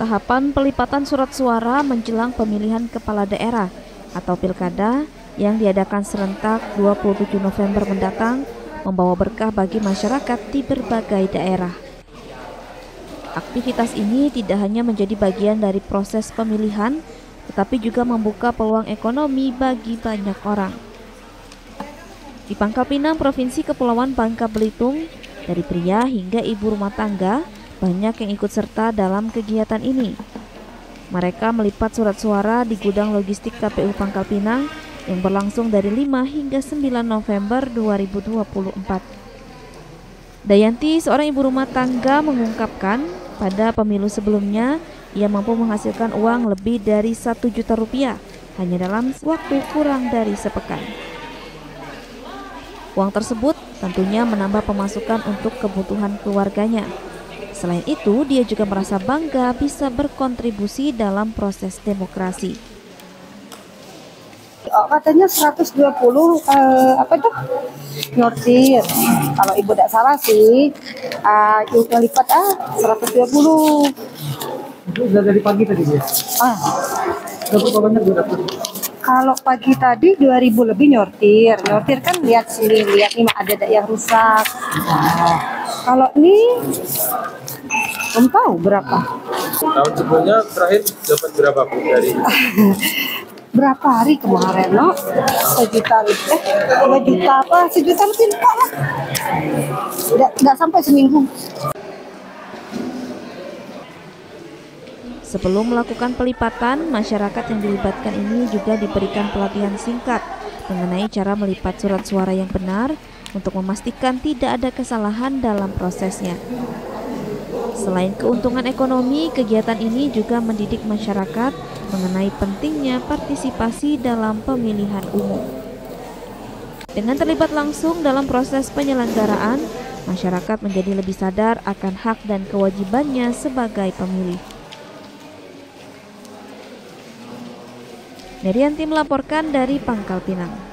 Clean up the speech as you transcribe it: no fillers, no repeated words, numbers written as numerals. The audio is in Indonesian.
Tahapan pelipatan surat suara menjelang pemilihan kepala daerah atau pilkada yang diadakan serentak 27 November mendatang membawa berkah bagi masyarakat di berbagai daerah. Aktivitas ini tidak hanya menjadi bagian dari proses pemilihan, tetapi juga membuka peluang ekonomi bagi banyak orang. Di Pangkal Pinang, Provinsi Kepulauan Bangka Belitung, dari pria hingga ibu rumah tangga, banyak yang ikut serta dalam kegiatan ini. Mereka melipat surat suara di gudang logistik KPU Pangkal Pinang yang berlangsung dari 5 hingga 9 November 2024. Dayanti, seorang ibu rumah tangga, mengungkapkan pada pemilu sebelumnya ia mampu menghasilkan uang lebih dari 1 juta rupiah hanya dalam waktu kurang dari sepekan. Uang tersebut tentunya menambah pemasukan untuk kebutuhan keluarganya. Selain itu, dia juga merasa bangga bisa berkontribusi dalam proses demokrasi. Katanya 120 nyortir. Kalau ibu tidak salah sih, ibu lipat 120. Itu udah dari pagi tadi ya? Berapa banyak udah dapat? Kalau pagi tadi 2000 lebih nyortir. Nyortir kan lihat sini, lihat nih ada yang rusak. Kalau ini belum tahu berapa. Tahun sebelumnya terakhir dapat berapa Bu dari? Berapa hari kemarin, no? 1 juta lebih, 2 juta apa? 1 juta lebih nggak sampai seminggu. Sebelum melakukan pelipatan, masyarakat yang dilibatkan ini juga diberikan pelatihan singkat mengenai cara melipat surat suara yang benar untuk memastikan tidak ada kesalahan dalam prosesnya. Selain keuntungan ekonomi, kegiatan ini juga mendidik masyarakat mengenai pentingnya partisipasi dalam pemilihan umum. Dengan terlibat langsung dalam proses penyelenggaraan, masyarakat menjadi lebih sadar akan hak dan kewajibannya sebagai pemilih. Nerianti melaporkan dari Pangkal Pinang.